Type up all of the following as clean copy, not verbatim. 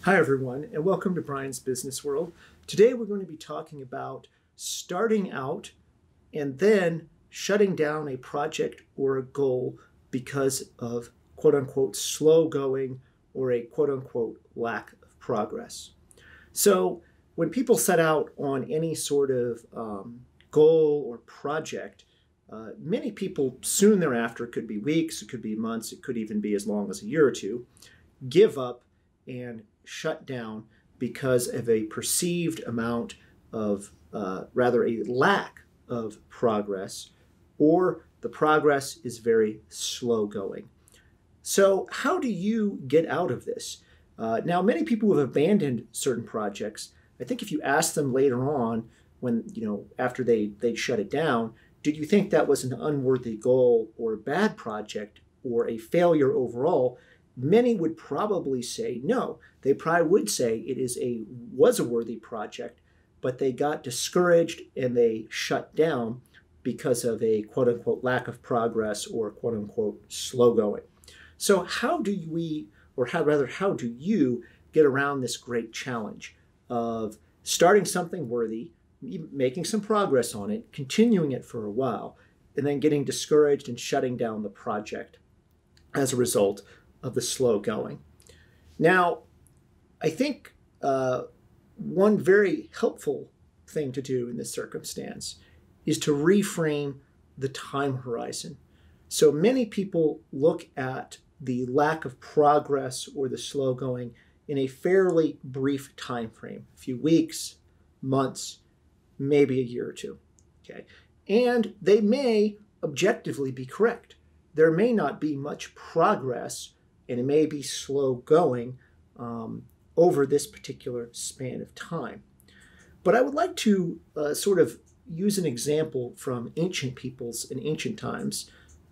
Hi everyone, and welcome to Brian's Business World. Today we're going to be talking about starting out and then shutting down a project or a goal because of quote-unquote slow going or a quote-unquote lack of progress. So when people set out on any sort of goal or project, many people soon thereafter, it could be weeks, it could be months, it could even be as long as a year or two, give up and shut down because of a perceived amount of, rather a lack of progress, or the progress is very slow going. So how do you get out of this? Now, many people who have abandoned certain projects, I think if you ask them later on, when, after they shut it down, did you think that was an unworthy goal or a bad project or a failure overall? Many would probably say no. They probably would say it was a worthy project, but they got discouraged and they shut down because of a quote-unquote lack of progress or quote-unquote slow going. So how do you get around this great challenge of starting something worthy, making some progress on it, continuing it for a while, and then getting discouraged and shutting down the project as a result of the slow going? Now, I think one very helpful thing to do in this circumstance is to reframe the time horizon. So many people look at the lack of progress or the slow going in a fairly brief time frame, a few weeks, months, maybe a year or two. Okay, and they may objectively be correct. There may not be much progress, and it may be slow going over this particular span of time. But I would like to sort of use an example from ancient peoples in ancient times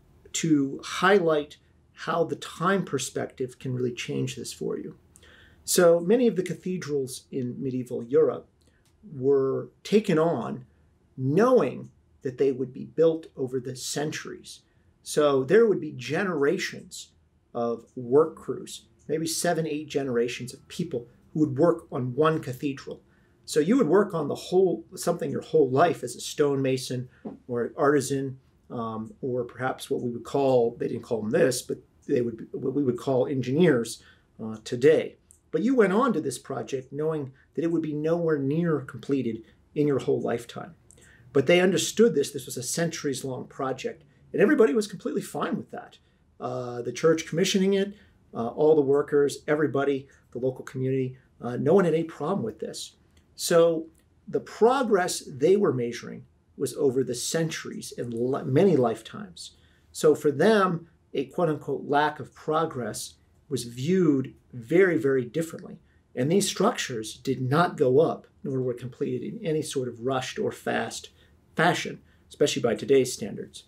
to highlight how the time perspective can really change this for you. So many of the cathedrals in medieval Europe were taken on knowing that they would be built over the centuries. So there would be generations of work crews, maybe 7, 8 generations of people who would work on one cathedral. So you would work on something your whole life as a stonemason or an artisan, or perhaps what we would call, they didn't call them this, but what we would call engineers today. But you went on to this project knowing that it would be nowhere near completed in your whole lifetime. But they understood this was a centuries-long project, and everybody was completely fine with that. The church commissioning it, all the workers, everybody, the local community, no one had any problem with this. So the progress they were measuring was over the centuries and many lifetimes. So for them, a quote-unquote lack of progress was viewed very, very differently. And these structures did not go up, nor were completed in any sort of rushed or fast fashion, especially by today's standards.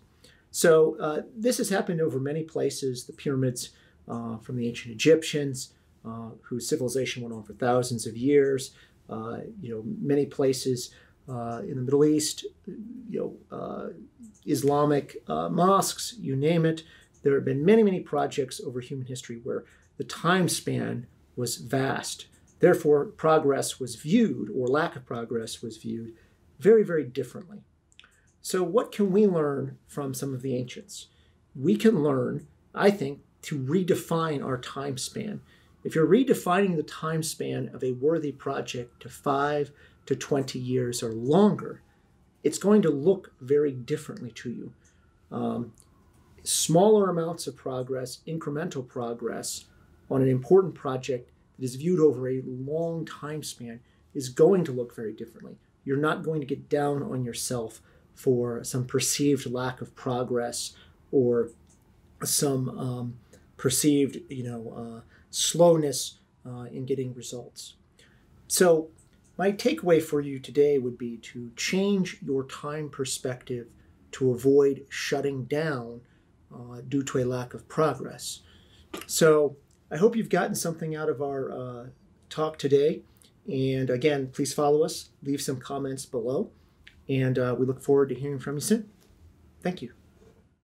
So this has happened over many places. The pyramids from the ancient Egyptians, whose civilization went on for thousands of years. Many places in the Middle East, Islamic mosques, you name it. There have been many, many projects over human history where the time span was vast. Therefore, progress was viewed, or lack of progress was viewed, very, very differently. So what can we learn from some of the ancients? We can learn, I think, to redefine our time span. If you're redefining the time span of a worthy project to 5 to 20 years or longer, it's going to look very differently to you. Smaller amounts of progress, incremental progress on an important project that is viewed over a long time span is going to look very differently. You're not going to get down on yourself for some perceived lack of progress or some perceived, slowness in getting results. So my takeaway for you today would be to change your time perspective to avoid shutting down due to a lack of progress. So I hope you've gotten something out of our talk today. And again, please follow us, leave some comments below, and we look forward to hearing from you soon. Thank you.